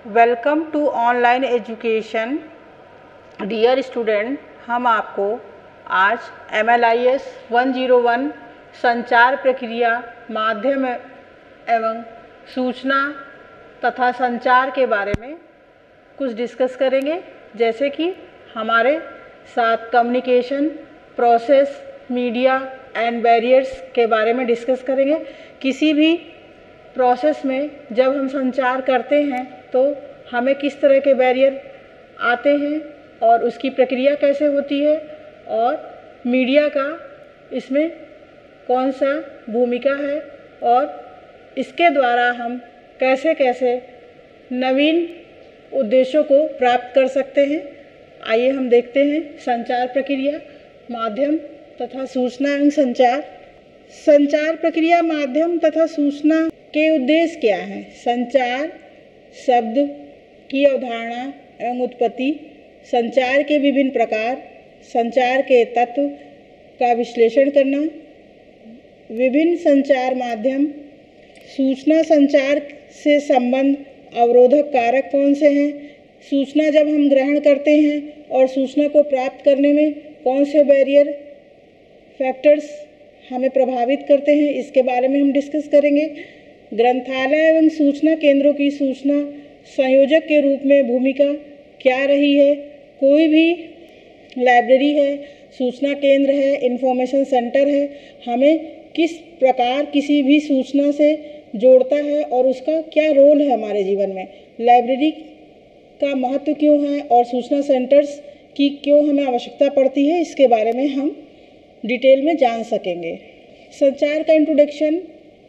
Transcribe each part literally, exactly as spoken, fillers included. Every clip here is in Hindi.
Welcome to online education. Dear student, हम आपको आज M L I S one zero one संचार प्रक्रिया, माध्यम एवं सूचना तथा संचार के बारे में कुछ डिस्कस करेंगे। जैसे कि हमारे साथ communication process, media and barriers के बारे में डिस्कस करेंगे। किसी भी प्रोसेस में जब हम संचार करते हैं तो हमें किस तरह के बैरियर आते हैं और उसकी प्रक्रिया कैसे होती है, और मीडिया का इसमें कौन सा भूमिका है, और इसके द्वारा हम कैसे कैसे नवीन उद्देश्यों को प्राप्त कर सकते हैं। आइए हम देखते हैं संचार प्रक्रिया, माध्यम तथा सूचना एवं संचार। संचार प्रक्रिया, माध्यम तथा सूचना के उद्देश्य क्या हैं? संचार शब्द की अवधारणा एवं उत्पत्ति, संचार के विभिन्न प्रकार, संचार के तत्व का विश्लेषण करना, विभिन्न संचार माध्यम, सूचना संचार से संबंध अवरोधक कारक कौन से हैं, सूचना जब हम ग्रहण करते हैं और सूचना को प्राप्त करने में कौन से बैरियर फैक्टर्स हमें प्रभावित करते हैं, इसके बारे में हम डिस्कस करेंगे। ग्रंथालय एवं सूचना केंद्रों की सूचना संयोजक के रूप में भूमिका क्या रही है? कोई भी लाइब्रेरी है, सूचना केंद्र है, इंफॉर्मेशन सेंटर है, हमें किस प्रकार किसी भी सूचना से जोड़ता है और उसका क्या रोल है हमारे जीवन में? लाइब्रेरी का महत्व क्यों है और सूचना सेंटर्स की क्यों हमें आवश्यकता पड़ती है, इसके बारे में हम डिटेल में जान सकेंगे। संचार का इंट्रोडक्शन।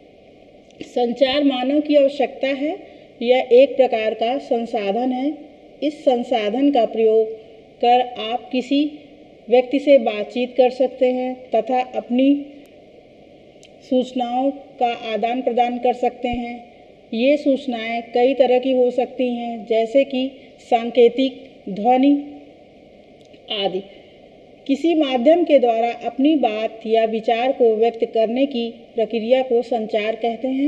संचार मानव की आवश्यकता है। यह एक प्रकार का संसाधन है। इस संसाधन का प्रयोग कर आप किसी व्यक्ति से बातचीत कर सकते हैं तथा अपनी सूचनाओं का आदान प्रदान कर सकते हैं। ये सूचनाएं कई तरह की हो सकती हैं, जैसे कि सांकेतिक, ध्वनि आदि। किसी माध्यम के द्वारा अपनी बात या विचार को व्यक्त करने की प्रक्रिया को संचार कहते हैं।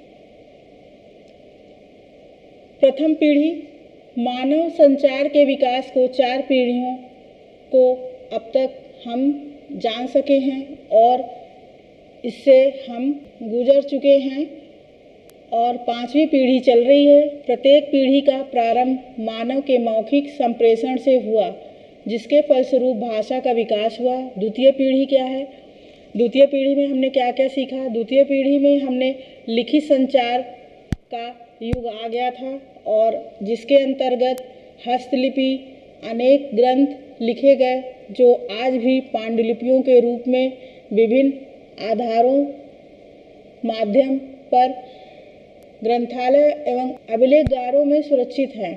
प्रथम पीढ़ी। मानव संचार के विकास को चार पीढ़ियों को अब तक हम जान सके हैं और इससे हम गुजर चुके हैं और पांचवी पीढ़ी चल रही है। प्रत्येक पीढ़ी का प्रारंभ मानव के मौखिक संप्रेषण से हुआ, जिसके फलस्वरूप भाषा का विकास हुआ। द्वितीय पीढ़ी क्या है? द्वितीय पीढ़ी में हमने क्या क्या सीखा? द्वितीय पीढ़ी में हमने लिखित संचार का युग आ गया था और जिसके अंतर्गत हस्तलिपि, अनेक ग्रंथ लिखे गए जो आज भी पांडुलिपियों के रूप में विभिन्न आधारों माध्यम पर ग्रंथालय एवं अभिलेखगारों में सुरक्षित हैं।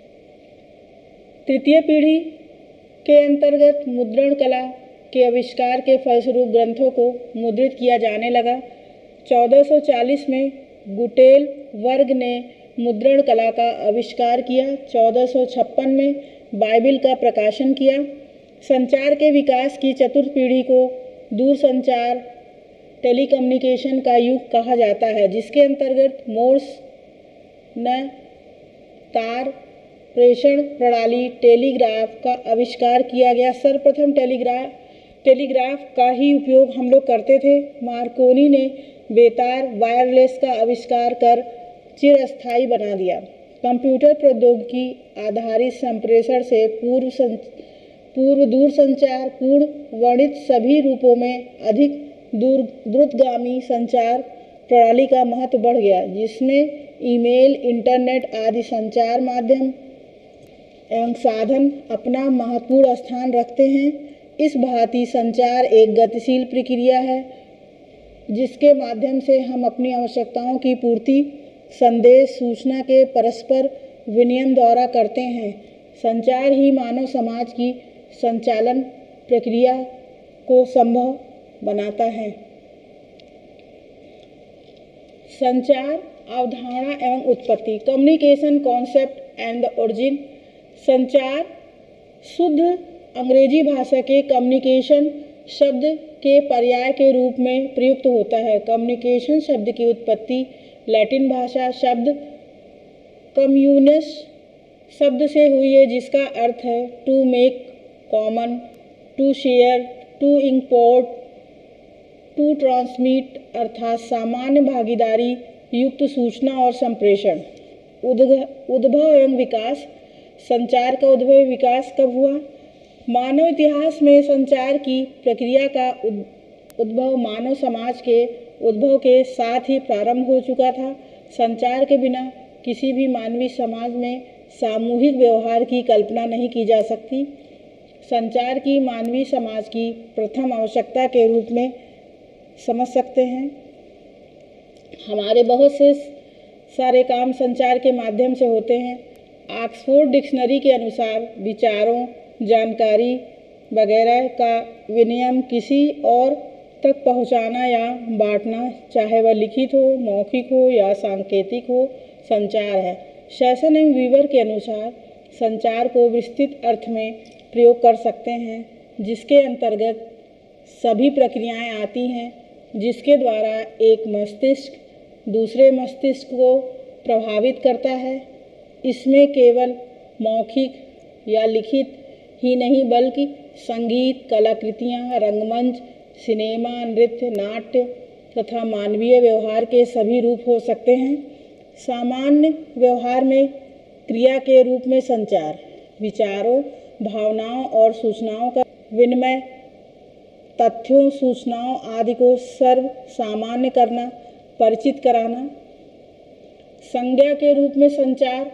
तृतीय पीढ़ी के अंतर्गत मुद्रण कला के आविष्कार के फलस्वरूप ग्रंथों को मुद्रित किया जाने लगा। चौदह सौ चालीस में गुटेल वर्ग ने मुद्रण कला का आविष्कार किया। चौदह सौ छप्पन में बाइबिल का प्रकाशन किया। संचार के विकास की चतुर्थ पीढ़ी को दूरसंचार, टेलीकम्युनिकेशन का युग कहा जाता है, जिसके अंतर्गत मोर्स न तार प्रेषण प्रणाली टेलीग्राफ का आविष्कार किया गया। सर्वप्रथम टेलीग्राफ टेलीग्राफ का ही उपयोग हम लोग करते थे। मार्कोनी ने बेतार वायरलेस का आविष्कार कर चिरस्थायी बना दिया। कंप्यूटर प्रौद्योगिकी आधारित संप्रेषण से पूर्व सं, पूर्व दूरसंचार पूर्ण वर्णित सभी रूपों में अधिक दूर द्रुतगामी संचार प्रणाली का महत्व बढ़ गया, जिसमें ईमेल, इंटरनेट आदि संचार माध्यम एवं साधन अपना महत्वपूर्ण स्थान रखते हैं। इस भांति संचार एक गतिशील प्रक्रिया है, जिसके माध्यम से हम अपनी आवश्यकताओं की पूर्ति संदेश सूचना के परस्पर विनिमय द्वारा करते हैं। संचार ही मानव समाज की संचालन प्रक्रिया को संभव बनाता है। संचार अवधारणा एवं उत्पत्ति। Communication concept and the origin. संचार शुद्ध अंग्रेजी भाषा के कम्युनिकेशन शब्द के पर्याय के रूप में प्रयुक्त होता है। कम्युनिकेशन शब्द की उत्पत्ति लैटिन भाषा शब्द कम्युनिस शब्द से हुई है, जिसका अर्थ है to make common, to share, to import, to transmit, अर्थात सामान्य भागीदारी युक्त सूचना और संप्रेषण। उद्भव एवं विकास। संचार का उद्भव विकास कब हुआ? मानव इतिहास में संचार की प्रक्रिया का उद्भव मानव समाज के उद्भव के साथ ही प्रारंभ हो चुका था। संचार के बिना किसी भी मानवीय समाज में सामूहिक व्यवहार की कल्पना नहीं की जा सकती। संचार की मानवीय समाज की प्रथम आवश्यकता के रूप में समझ सकते हैं। हमारे बहुत से सारे काम संचार के माध्यम से होते हैं। ऑक्सफोर्ड डिक्शनरी के अनुसार विचारों, जानकारी वगैरह का विनिमय किसी और तक पहुंचाना या बांटना, चाहे वह लिखित हो, मौखिक हो या सांकेतिक हो, संचार है। शेषन एवं वीवर के अनुसार संचार को विस्तृत अर्थ में प्रयोग कर सकते हैं, जिसके अंतर्गत सभी प्रक्रियाएं आती हैं जिसके द्वारा एक मस्तिष्क दूसरे मस्तिष्क को प्रभावित करता है। इसमें केवल मौखिक या लिखित ही नहीं बल्कि संगीत, कलाकृतियाँ, रंगमंच, सिनेमा, नृत्य, नाट्य तथा मानवीय व्यवहार के सभी रूप हो सकते हैं। सामान्य व्यवहार में क्रिया के रूप में संचार विचारों, भावनाओं और सूचनाओं का विनिमय, तथ्यों, सूचनाओं आदि को सर्व सामान्य करना, परिचित कराना। संज्ञा के रूप में संचार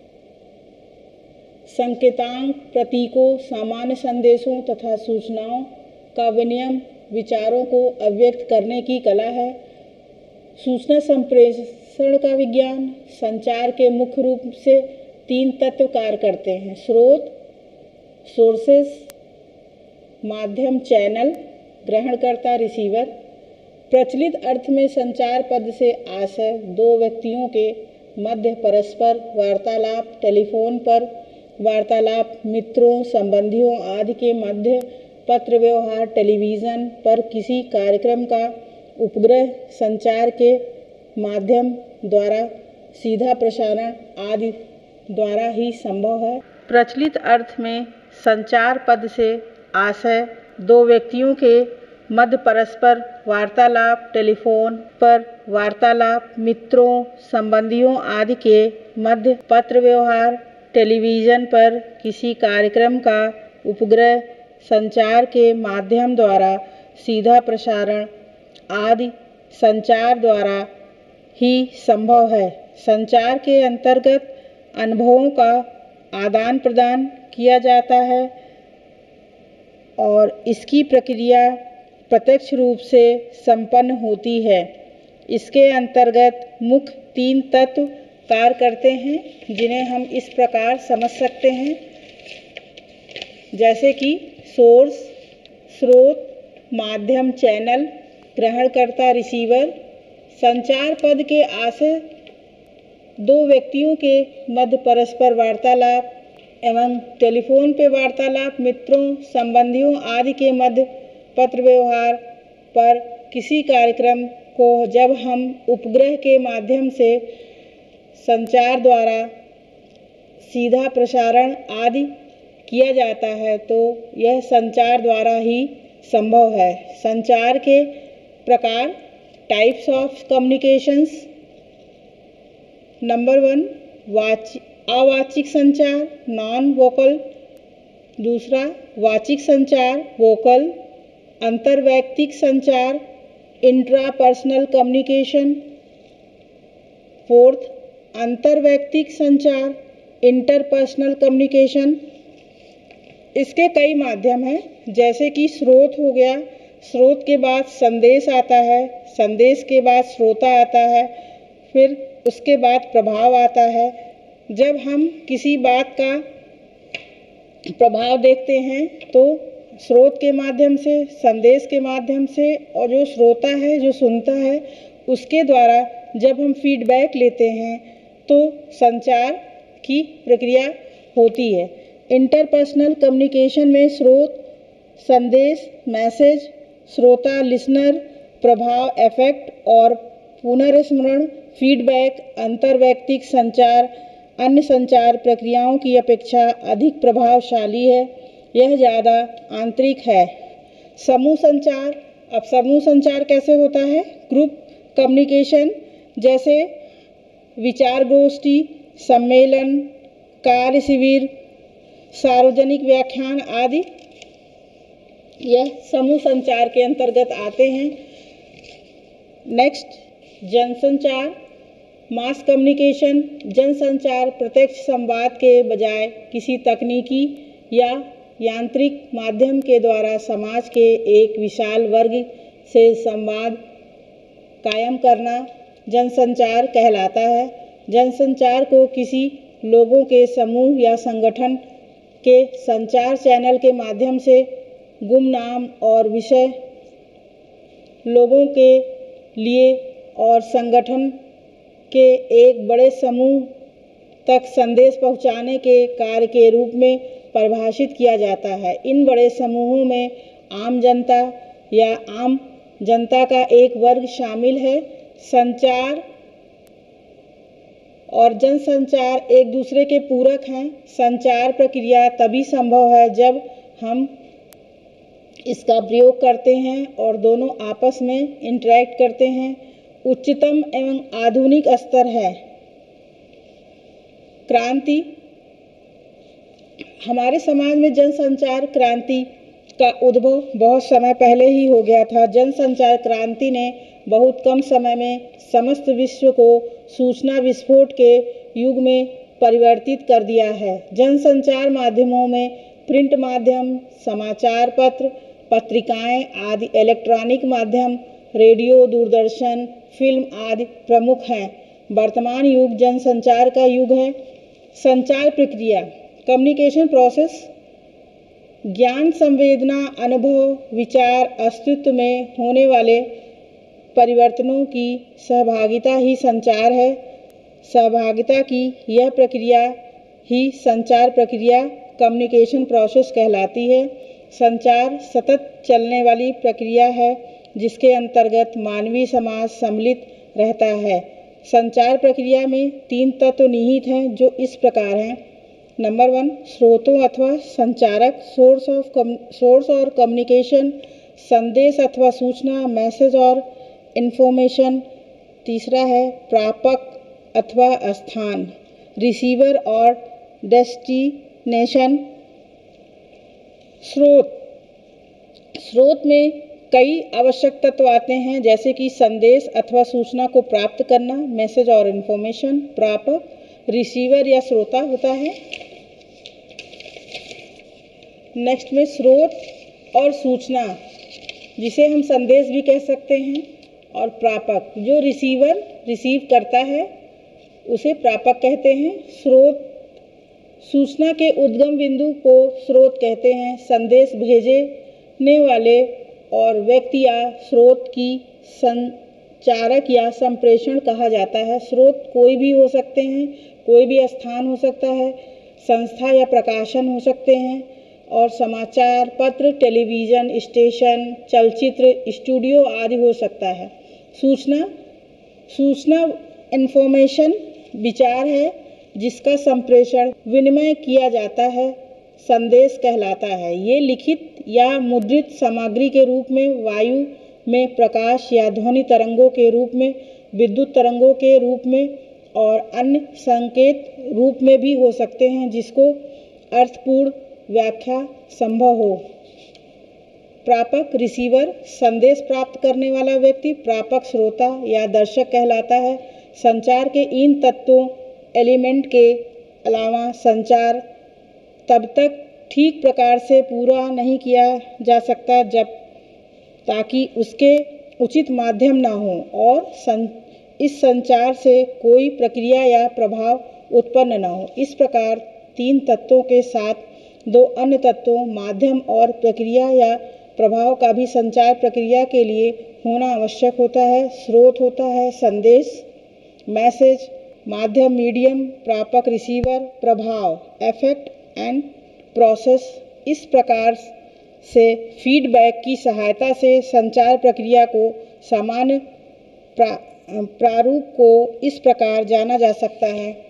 संकेतांक, प्रतीकों, सामान्य संदेशों तथा सूचनाओं का विनिमय, विचारों को अभिव्यक्त करने की कला है। सूचना संप्रेषण का विज्ञान। संचार के मुख्य रूप से तीन तत्व कार्य करते हैं: स्रोत, सोर्सेस, माध्यम, चैनल, ग्रहणकर्ता, रिसीवर। प्रचलित अर्थ में संचार पद से आशय दो व्यक्तियों के मध्य परस्पर वार्तालाप, टेलीफोन पर वार्तालाप, मित्रों, संबंधियों आदि के मध्य पत्र व्यवहार, टेलीविज़न पर किसी कार्यक्रम का उपग्रह संचार के माध्यम द्वारा सीधा प्रसारण आदि द्वारा ही संभव है। प्रचलित अर्थ में संचार पद से आशय दो व्यक्तियों के मध्य परस्पर वार्तालाप, टेलीफोन पर वार्तालाप, मित्रों, संबंधियों आदि के मध्य पत्र व्यवहार, टेलीविज़न पर किसी कार्यक्रम का उपग्रह संचार के माध्यम द्वारा सीधा प्रसारण आदि संचार द्वारा ही संभव है। संचार के अंतर्गत अनुभवों का आदान प्रदान किया जाता है और इसकी प्रक्रिया प्रत्यक्ष रूप से संपन्न होती है। इसके अंतर्गत मुख्य तीन तत्व कार्य करते हैं, जिन्हें हम इस प्रकार समझ सकते हैं, जैसे कि सोर्स, स्रोत, माध्यम, चैनल, ग्रहणकर्ता, रिसीवर। संचार पद के आशय दो व्यक्तियों के मध्य परस्पर वार्तालाप एवं टेलीफोन पे वार्तालाप, मित्रों, संबंधियों आदि के मध्य पत्र व्यवहार पर किसी कार्यक्रम को जब हम उपग्रह के माध्यम से संचार द्वारा सीधा प्रसारण आदि किया जाता है तो यह संचार द्वारा ही संभव है। संचार के प्रकार, types of communications. Number one, वाची अवाचिक संचार, नॉन वोकल। दूसरा, वाचिक संचार, वोकल। अंतर्वैयक्तिक संचार, इंट्रापर्सनल कम्युनिकेशन। फोर्थ, अंतर्वैयक्तिक संचार, इंटरपर्सनल कम्युनिकेशन। इसके कई माध्यम हैं, जैसे कि स्रोत हो गया, स्रोत के बाद संदेश आता है, संदेश के बाद श्रोता आता है, फिर उसके बाद प्रभाव आता है। जब हम किसी बात का प्रभाव देखते हैं तो स्रोत के माध्यम से, संदेश के माध्यम से, और जो श्रोता है, जो सुनता है, उसके द्वारा जब हम फीडबैक लेते हैं तो संचार की प्रक्रिया होती है। इंटरपर्सनल कम्युनिकेशन में स्रोत, संदेश, मैसेज, श्रोता, लिसनर, प्रभाव, इफेक्ट और पुनर्स्मरण, फीडबैक, अंतर्वैयक्तिक संचार अन्य संचार प्रक्रियाओं की अपेक्षा अधिक प्रभावशाली है। यह ज़्यादा आंतरिक है। समूह संचार, अब समूह संचार कैसे होता है? ग्रुप कम्युनिकेशन जैसे विचार गोष्ठी, सम्मेलन, कार्य शिविर, सार्वजनिक व्याख्यान आदि यह समूह संचार के अंतर्गत आते हैं। नेक्स्ट, जनसंचार, मास कम्युनिकेशन। जनसंचार प्रत्यक्ष संवाद के बजाय किसी तकनीकी या यांत्रिक माध्यम के द्वारा समाज के एक विशाल वर्ग से संवाद कायम करना जनसंचार कहलाता है। जनसंचार को किसी लोगों के समूह या संगठन के संचार चैनल के माध्यम से गुमनाम और विषय लोगों के लिए और संगठन के एक बड़े समूह तक संदेश पहुंचाने के कार्य के रूप में परिभाषित किया जाता है। इन बड़े समूहों में आम जनता या आम जनता का एक वर्ग शामिल है। संचार और जनसंचार एक दूसरे के पूरक हैं। संचार प्रक्रिया तभी संभव है जब हम इसका प्रयोग करते हैं और दोनों आपस में इंटरैक्ट करते हैं। उच्चतम एवं आधुनिक स्तर है। क्रांति, हमारे समाज में जनसंचार क्रांति का उद्भव बहुत समय पहले ही हो गया था। जनसंचार क्रांति ने बहुत कम समय में समस्त विश्व को सूचना विस्फोट के युग में परिवर्तित कर दिया है। जनसंचार माध्यमों में प्रिंट माध्यम, समाचार पत्र, पत्रिकाएं आदि, इलेक्ट्रॉनिक माध्यम, रेडियो, दूरदर्शन, फिल्म आदि प्रमुख हैं। वर्तमान युग जनसंचार का युग है। संचार प्रक्रिया, कम्युनिकेशन प्रोसेस, ज्ञान, संवेदना, अनुभव, विचार, अस्तित्व में होने वाले परिवर्तनों की सहभागिता ही संचार है। सहभागिता की यह प्रक्रिया ही संचार प्रक्रिया, कम्युनिकेशन प्रोसेस कहलाती है। संचार सतत चलने वाली प्रक्रिया है जिसके अंतर्गत मानवीय समाज सम्मिलित रहता है। संचार प्रक्रिया में तीन तत्व निहित हैं जो इस प्रकार हैं। नंबर वन, स्रोतों अथवा संचारक, सोर्स ऑफ सोर्स और कम्युनिकेशन, संदेश अथवा सूचना, मैसेज और इन्फॉर्मेशन। तीसरा है प्रापक अथवा स्थान, रिसीवर और डेस्टिनेशन। स्रोत, स्रोत में कई आवश्यक तत्व आते हैं जैसे कि संदेश अथवा सूचना को प्राप्त करना, मैसेज और इन्फॉर्मेशन। प्रापक रिसीवर या श्रोता होता है। नेक्स्ट में स्रोत और सूचना, जिसे हम संदेश भी कह सकते हैं, और प्रापक, जो रिसीवर रिसीव करता है उसे प्रापक कहते हैं। स्रोत, सूचना के उद्गम बिंदु को स्रोत कहते हैं। संदेश भेजने वाले और व्यक्ति या स्रोत की संचारक या संप्रेषण कहा जाता है। स्रोत कोई भी हो सकते हैं, कोई भी स्थान हो सकता है, संस्था या प्रकाशन हो सकते हैं, और समाचार पत्र, टेलीविज़न स्टेशन, चलचित्र, स्टूडियो आदि हो सकता है। सूचना, सूचना इन्फॉर्मेशन विचार है जिसका संप्रेषण विनिमय किया जाता है, संदेश कहलाता है। ये लिखित या मुद्रित सामग्री के रूप में, वायु में, प्रकाश या ध्वनि तरंगों के रूप में, विद्युत तरंगों के रूप में और अन्य संकेत रूप में भी हो सकते हैं जिसको अर्थपूर्ण व्याख्या संभव हो। प्रापक रिसीवर, संदेश प्राप्त करने वाला व्यक्ति। प्रापक श्रोता या दर्शक कहलाता है। संचार के इन तत्वों एलिमेंट के अलावा संचार तब तक ठीक प्रकार से पूरा नहीं किया जा सकता जब ताकि उसके उचित माध्यम ना हो और सं, इस संचार से कोई प्रक्रिया या प्रभाव उत्पन्न न हो। इस प्रकार तीन तत्वों के साथ दो अन्य तत्वों, माध्यम और प्रक्रिया या प्रभाव का भी संचार प्रक्रिया के लिए होना आवश्यक होता है। स्रोत होता है संदेश, मैसेज, माध्यम मीडियम, प्रापक रिसीवर, प्रभाव इफेक्ट एंड प्रोसेस। इस प्रकार से फीडबैक की सहायता से संचार प्रक्रिया को सामान्य प्रा, प्रारूप को इस प्रकार जाना जा सकता है।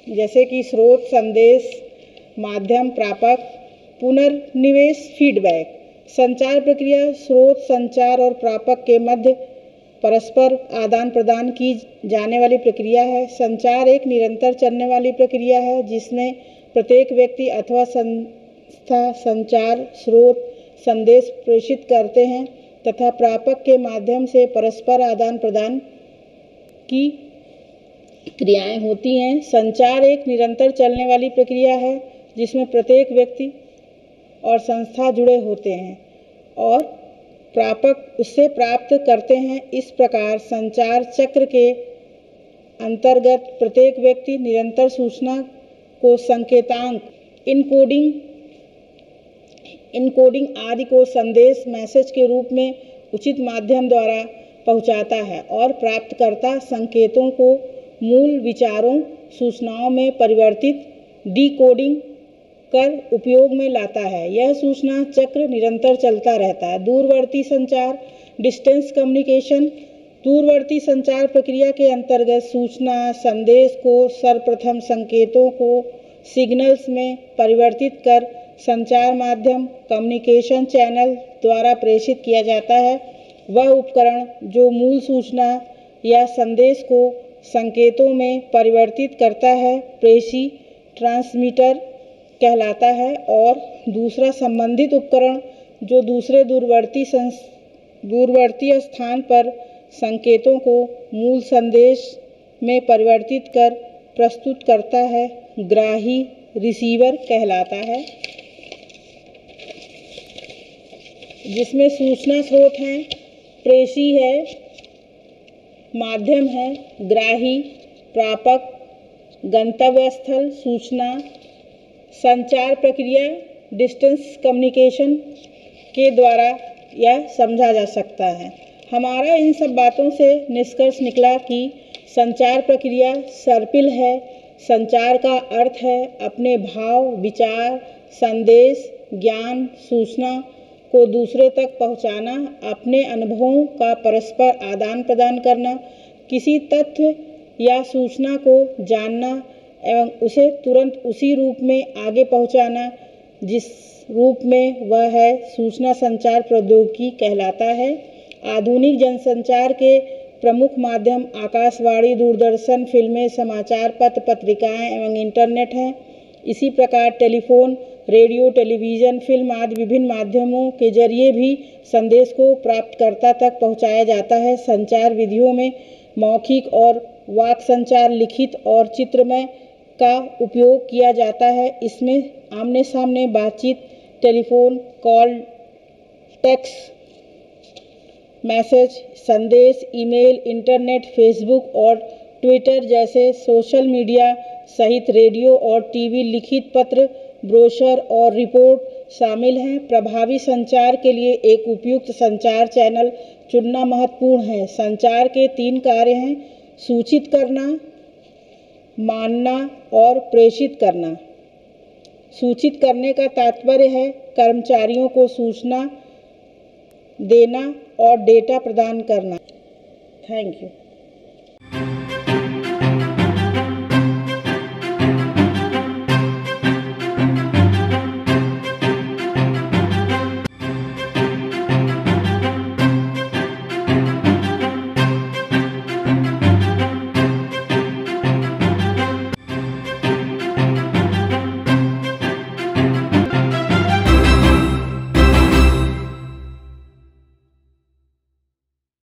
जैसे कि स्रोत, संदेश, माध्यम, प्रापक, पुनर्निवेश, फीडबैक। संचार प्रक्रिया स्रोत, संचार और प्रापक के मध्य परस्पर आदान प्रदान की जाने वाली प्रक्रिया है। संचार एक निरंतर चलने वाली प्रक्रिया है जिसमें प्रत्येक व्यक्ति अथवा संस्था संचार स्रोत संदेश प्रेषित करते हैं तथा प्रापक के माध्यम से परस्पर आदान प्रदान की क्रियाएं होती हैं। संचार एक निरंतर चलने वाली प्रक्रिया है जिसमें प्रत्येक व्यक्ति और संस्था जुड़े होते हैं और प्रापक उससे प्राप्त करते हैं। इस प्रकार संचार चक्र के अंतर्गत प्रत्येक व्यक्ति निरंतर सूचना को संकेतांक, इनकोडिंग इनकोडिंग आदि को संदेश मैसेज के रूप में उचित माध्यम द्वारा पहुंचाता है और प्राप्तकर्ता संकेतों को मूल विचारों सूचनाओं में परिवर्तित डीकोडिंग कर उपयोग में लाता है। यह सूचना चक्र निरंतर चलता रहता है। दूरवर्ती संचार, डिस्टेंस कम्युनिकेशन। दूरवर्ती संचार प्रक्रिया के अंतर्गत सूचना संदेश को सर्वप्रथम संकेतों को सिग्नल्स में परिवर्तित कर संचार माध्यम कम्युनिकेशन चैनल द्वारा प्रेषित किया जाता है। वह उपकरण जो मूल सूचना या संदेश को संकेतों में परिवर्तित करता है प्रेषी ट्रांसमीटर कहलाता है और दूसरा संबंधित उपकरण जो दूसरे दूरवर्ती दूरवर्ती स्थान पर संकेतों को मूल संदेश में परिवर्तित कर प्रस्तुत करता है ग्राही रिसीवर कहलाता है। जिसमें सूचना स्रोत हैं, प्रेषी है, माध्यम है, ग्राही, प्रापक, गंतव्य स्थल सूचना। संचार प्रक्रिया डिस्टेंस कम्युनिकेशन के द्वारा यह समझा जा सकता है। हमारा इन सब बातों से निष्कर्ष निकला कि संचार प्रक्रिया सर्पिल है। संचार का अर्थ है अपने भाव, विचार, संदेश, ज्ञान, सूचना को दूसरे तक पहुंचाना, अपने अनुभवों का परस्पर आदान प्रदान करना, किसी तथ्य या सूचना को जानना एवं उसे तुरंत उसी रूप में आगे पहुंचाना जिस रूप में वह है सूचना संचार प्रौद्योगिकी कहलाता है। आधुनिक जनसंचार के प्रमुख माध्यम आकाशवाणी, दूरदर्शन, फिल्में, समाचार पत्र, पत्रिकाएं एवं इंटरनेट हैं। इसी प्रकार टेलीफोन, रेडियो, टेलीविज़न, फिल्म आदि विभिन्न माध्यमों के जरिए भी संदेश को प्राप्तकर्ता तक पहुंचाया जाता है। संचार विधियों में मौखिक और वाक संचार, लिखित और चित्रमय का उपयोग किया जाता है। इसमें आमने सामने बातचीत, टेलीफोन कॉल, टेक्स्ट मैसेज, संदेश, ईमेल, इंटरनेट, फेसबुक और ट्विटर जैसे सोशल मीडिया सहित रेडियो और टीवी, लिखित पत्र, ब्रोशर और रिपोर्ट शामिल हैं। प्रभावी संचार के लिए एक उपयुक्त संचार चैनल चुनना महत्वपूर्ण है। संचार के तीन कार्य हैं: सूचित करना, मानना और प्रेषित करना। सूचित करने का तात्पर्य है कर्मचारियों को सूचना देना और डेटा प्रदान करना। Thank you.